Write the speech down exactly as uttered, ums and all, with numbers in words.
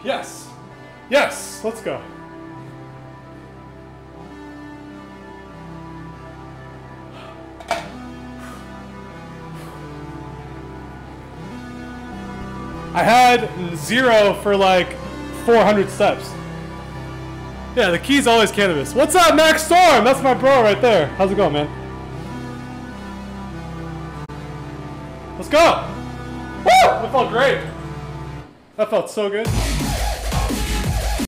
Yes. Yes. Let's go. I had zero for like four hundred steps. Yeah, the key's always cannabis. What's up, Max Storm? That's my bro right there. How's it going, man? Let's go! Woo! That felt great. That felt so good.